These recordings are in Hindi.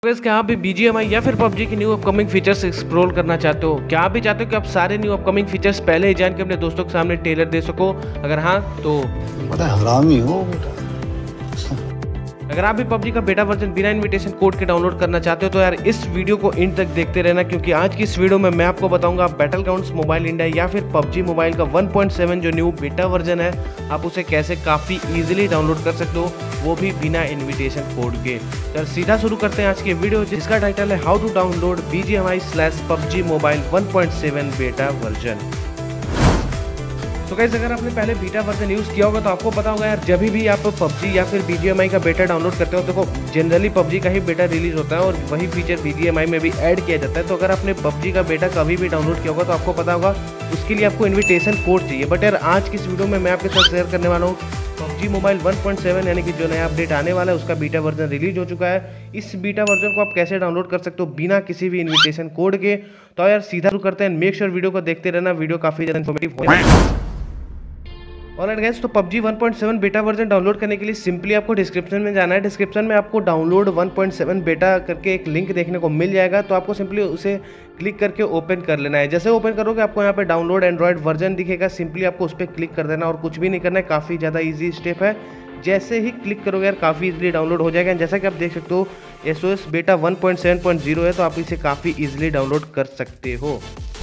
गाइस क्या आप भी बीजीएमआई या फिर पबजी की न्यू अपकमिंग फीचर्स एक्सप्लोर करना चाहते हो? क्या आप भी चाहते हो कि आप सारे न्यू अपकमिंग फीचर्स पहले ही जान के अपने दोस्तों के सामने टेलर दे सको? अगर हाँ तो बड़ा हरामी हो बेटा। अगर आप भी पबजी का बेटा वर्जन बिना इनविटेशन कोड के डाउनलोड करना चाहते हो तो यार इस वीडियो को एंड तक देखते रहना, क्योंकि आज की इस वीडियो में मैं आपको बताऊंगा बैटलग्राउंड्स मोबाइल इंडिया या फिर पबजी मोबाइल का 1.7 जो न्यू बेटा वर्जन है आप उसे कैसे काफ़ी इजीली डाउनलोड कर सकते हो, वो भी बिना इन्विटेशन कोड के। तो सीधा शुरू करते हैं आज की वीडियो जिसका टाइटल है how to download BGMI/PUBG mobile 1.7 beta version. तो गाइस अगर आपने पहले बीटा वर्जन यूज़ किया होगा तो आपको पता होगा यार, जब भी आप पबजी या फिर BGMI का बेटा डाउनलोड करते हो तो जनरली पबजी का ही बेटा रिलीज होता है और वही फीचर BGMI में भी ऐड किया जाता है। तो अगर आपने पबजी का बेटा कभी भी डाउनलोड किया होगा तो आपको पता होगा उसके लिए आपको इन्विटेशन कोड चाहिए। बट यार आज की इस वीडियो में मैं आपके साथ शेयर करने वाला हूँ पबजी मोबाइल 1.7 यानी कि जो नया अपडेट आने वाला है उसका बीटा वर्जन रिलीज हो चुका है। इस बीटा वर्जन को आप कैसे डाउनलोड कर सकते हो बिना किसी भी इन्विटेशन कोड के। तो यार सीधा शुरू करते हैं, मेक श्योर वीडियो को देखते रहना, वीडियो काफ़ी ज़्यादा इन्फॉर्मेटिव हो। ऑलराइट गाइस, तो पबजी 1.7 बेटा वर्जन डाउनलोड करने के लिए सिंपली आपको डिस्क्रिप्शन में जाना है। डिस्क्रिप्शन में आपको डाउनलोड 1.7 बेटा करके एक लिंक देखने को मिल जाएगा, तो आपको सिंपली उसे क्लिक करके ओपन कर लेना है। जैसे ओपन करोगे आपको यहाँ पे डाउनलोड एंड्रॉयड वर्जन दिखेगा, सिंपली आपको उस पर क्लिक कर देना और कुछ भी नहीं करना है, काफ़ी ज़्यादा ईजी स्टेप है। जैसे ही क्लिक करोगे यार काफ़ी इजीली डाउनलोड हो जाएगा। जैसा कि आप देख सकते हो SOS बेटा 1.7.0 है, तो आप इसे काफ़ी ईजिली डाउनलोड कर सकते हो।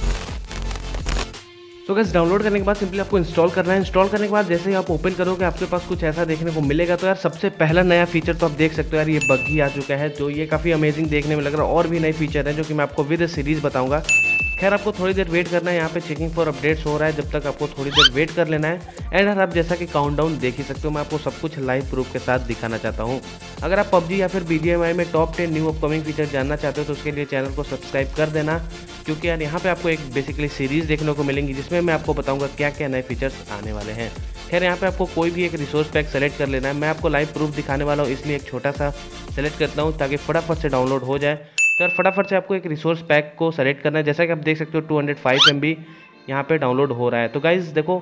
तो गाइस डाउनलोड करने के बाद सिंपली आपको इंस्टॉल करना है। इंस्टॉल करने के बाद जैसे ही आप ओपन करोगे आपके पास कुछ ऐसा देखने को मिलेगा। तो यार सबसे पहला नया फीचर तो आप देख सकते हो यार, ये बग्गी आ चुका है, तो ये काफ़ी अमेजिंग देखने में लग रहा है। और भी नए फीचर हैं जो कि मैं आपको विद सीरीज बताऊंगा। खैर आपको थोड़ी देर वेट करना है, यहाँ पे चेकिंग फॉर अपडेट्स हो रहा है, जब तक आपको थोड़ी देर वेट कर लेना है। एंड यार आप जैसा कि काउंटडाउन देख ही सकते हो, मैं आपको सब कुछ लाइव प्रूफ के साथ दिखाना चाहता हूँ। अगर आप पबजी या फिर BGMI में टॉप 10 न्यू अपकमिंग फीचर जानना चाहते हो तो उसके लिए चैनल को सब्सक्राइब कर देना, क्योंकि यार यहाँ पे आपको एक बेसिकली सीरीज़ देखने को मिलेंगी जिसमें मैं आपको बताऊँगा क्या क्या नए फीचर्स आने वाले हैं। खैर यहाँ पे आपको कोई भी एक रिसोर्स पैक सेलेक्ट कर लेना है। मैं आपको लाइव प्रूफ दिखाने वाला हूँ, इसलिए एक छोटा सा सेलेक्ट करता हूँ ताकि फटाफट से डाउनलोड हो जाए। तो यार फटाफट से आपको एक रिसोर्स पैक को सेलेक्ट करना है। जैसा कि आप देख सकते हो 205 MB यहाँ पे डाउनलोड हो रहा है। तो गाइज देखो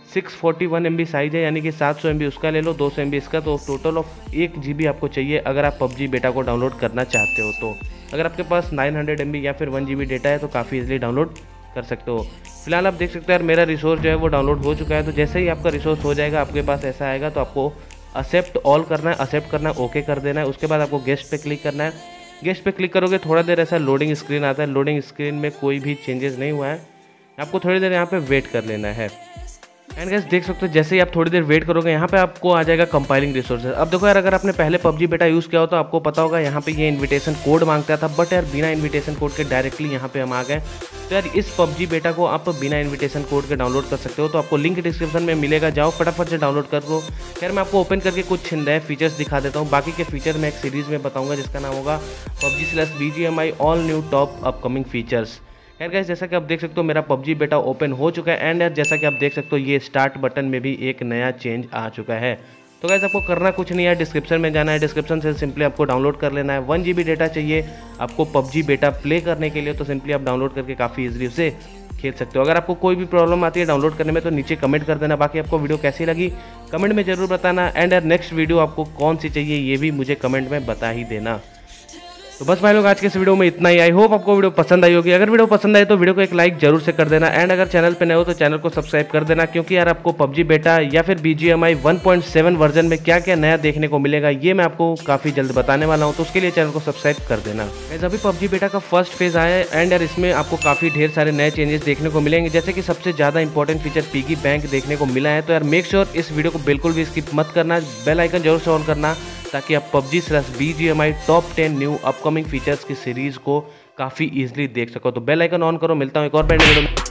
641 MB साइज़ है, यानी कि 700 MB उसका ले लो, 200 MB इसका, तो टोटल ऑफ 1 GB आपको चाहिए अगर आप पबजी बेटा को डाउनलोड करना चाहते हो। तो अगर आपके पास 900 MB या फिर 1 GB डेटा है तो काफ़ी इजीली डाउनलोड कर सकते हो। फिलहाल आप देख सकते हो यार मेरा रिसोर्स जो है वो डाउनलोड हो चुका है। तो जैसे ही आपका रिसोर्स हो जाएगा आपके पास ऐसा आएगा, तो आपको एक्सेप्ट ऑल करना है, एक्सेप्ट करना है, ओके कर देना है। उसके बाद आपको गेस्ट पे क्लिक करना है। गेस्ट पे क्लिक करोगे थोड़ा देर ऐसा लोडिंग स्क्रीन आता है। लोडिंग स्क्रीन में कोई भी चेंजेस नहीं हुआ है, आपको थोड़ी देर यहाँ पे वेट कर लेना है। एंड गाइस देख सकते हो जैसे ही आप थोड़ी देर वेट करोगे यहाँ पे आपको आ जाएगा कंपाइलिंग रिसोर्सेज। अब देखो यार, अगर आपने पहले पबजी बेटा यूज़ किया हो तो आपको पता होगा यहाँ पे ये इन्विटेशन कोड मांगता था, बट यार बिना इन्विटेशन कोड के डायरेक्टली यहाँ पे हम आ गए। तो यार इस पबजी बेटा को आप बिना इन्विटेशन कोड के डाउनलोड कर सकते हो, तो आपको लिंक डिस्क्रिप्शन में मिलेगा, जाओ फटाफट से डाउनलोड कर लो। खैर मैं आपको ओपन करके कुछ नए फीचर्स दिखा देता हूँ, बाकी के फीचर मैं एक सीरीज़ में बताऊँगा जिसका नाम होगा PUBG/BGMI all new top upcoming features. खैर गाइस जैसा कि आप देख सकते हो मेरा पबजी बेटा ओपन हो चुका है। एंड यार जैसा कि आप देख सकते हो ये स्टार्ट बटन में भी एक नया चेंज आ चुका है। तो गाइस आपको करना कुछ नहीं है, डिस्क्रिप्शन में जाना है, डिस्क्रिप्शन से सिंपली आपको डाउनलोड कर लेना है। 1 GB डेटा चाहिए आपको पबजी बेटा प्ले करने के लिए, तो सिंपली आप डाउनलोड करके काफ़ी इजीली उसे खेल सकते हो। अगर आपको कोई भी प्रॉब्लम आती है डाउनलोड करने में तो नीचे कमेंट कर देना। बाकी आपको वीडियो कैसी लगी कमेंट में जरूर बताना। एंड यार नेक्स्ट वीडियो आपको कौन सी चाहिए ये भी मुझे कमेंट में बता ही देना। तो बस भाई लोग आज के इस वीडियो में इतना ही। आई होप आपको वीडियो पसंद आई होगी। अगर वीडियो पसंद आई तो वीडियो को एक लाइक जरूर से कर देना। एंड अगर चैनल पे नए हो तो चैनल को सब्सक्राइब कर देना, क्योंकि यार आपको पबजी बेटा या फिर BGMI 1.7 वर्जन में क्या क्या नया देखने को मिलेगा ये मैं आपको काफ़ी जल्द बताने वाला हूँ, तो उसके लिए चैनल को सब्सक्राइब कर देना। अभी पबजी बेटा का फर्स्ट फेज आया है एंड यार इसमें आपको काफ़ी ढेर सारे नए चेंजेस देखने को मिलेंगे, जैसे कि सबसे ज़्यादा इंपॉर्टेंट फीचर पिगी बैंक देखने को मिला है। तो यार मेक श्योर इस वीडियो को बिल्कुल भी स्किप मत करना, बेल आइकन जरूर से ऑन करना, ताकि आप PUBG/BGMI top 10 new upcoming features की सीरीज़ को काफ़ी इजीली देख सको। तो बेल आइकन ऑन करो, मिलता हूँ एक और वीडियो में।